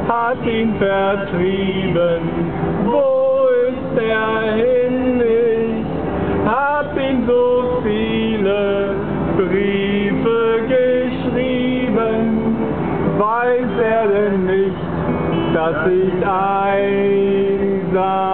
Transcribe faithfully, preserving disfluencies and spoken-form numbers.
hat ihn vertrieben. Wo ist er hin? Ich hab ihm so viele Briefe geschrieben. Weiß er denn nicht, dass ich einsam